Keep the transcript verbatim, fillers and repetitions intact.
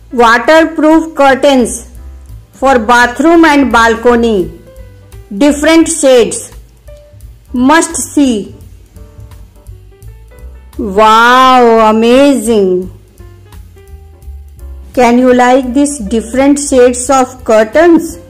Waterproof curtains for bathroom and balcony. Different shades. Must see. Wow, amazing. Can you like these different shades of curtains?